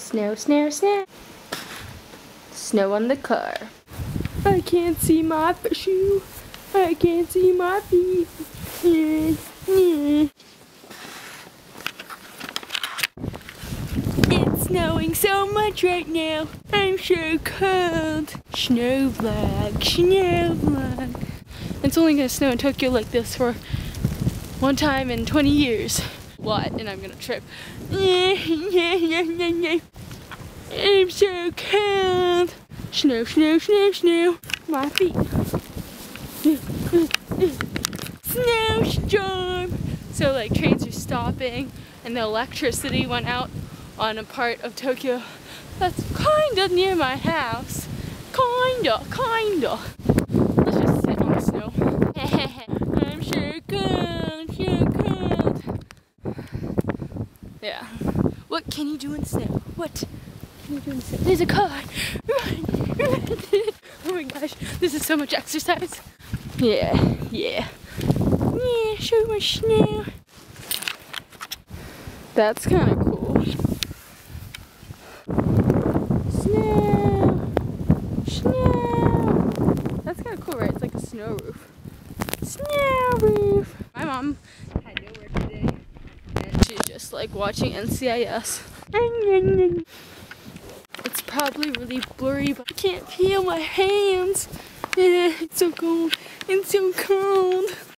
Snow, snow, snow. Snow on the car. I can't see my shoe. I can't see my feet. It's snowing so much right now. I'm so cold. Snow vlog, snow vlog. It's only gonna snow in Tokyo like this for one time in 20 years. What? And I'm gonna trip. I'm so cold. Snow, snow, snow, snow. My feet. Snowstorm. So like trains are stopping and the electricity went out on a part of Tokyo that's kinda near my house. Kinda. Let's just sit on the snow. I'm so cold. Yeah. What can you do in snow? What can you do in snow? There's a car. Run. Oh my gosh, this is so much exercise. Yeah. Show my snow. That's kind of cool. Snow. That's kind of cool, right? It's like a snow roof. Snow roof. My mom had no work today, and she's just like watching NCIS. It's probably really blurry, but I can't feel my hands. It's so cold.